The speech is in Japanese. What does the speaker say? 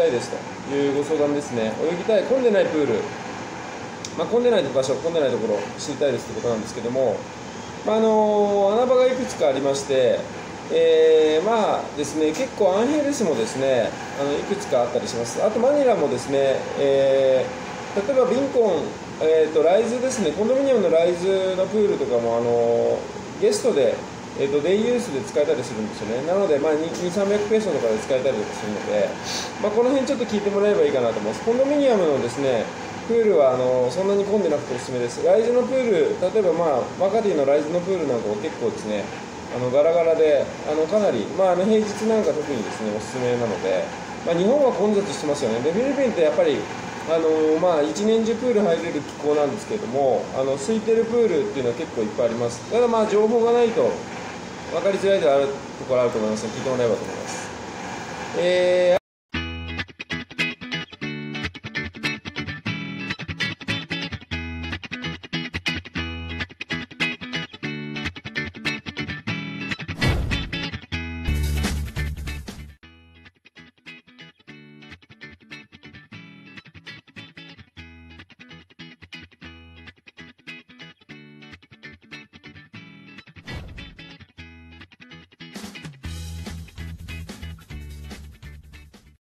いですというご相談ですね。泳ぎたい、混んでないプール、混んでない場所、混んでないところ知りたいですということなんですけども、穴場がいくつかありまして、ですね、結構アンヘレスもですね、いくつかあったりします。あとマニラもですね、例えばビンコン、ライズですね、コンドミニアムのライズのプールとかもゲストで、デイユースで使えたりするんですよね。なので、2、300ペーソとかで使えたりとかするので、この辺ちょっと聞いてもらえばいいかなと思います。コンドミニアムのですね、プールはそんなに混んでなくておすすめです。ライズのプール、例えば、マカディのライズのプールなんかは結構ですね、ガラガラで、かなり、平日なんか特にですね、おすすめなので、日本は混雑してますよね。で、フィリピンってやっぱり、一年中プール入れる気候なんですけれども、空いてるプールっていうのは結構いっぱいあります。ただ情報がないと分かりづらいところあると思いますので、聞いてもらえればと思います。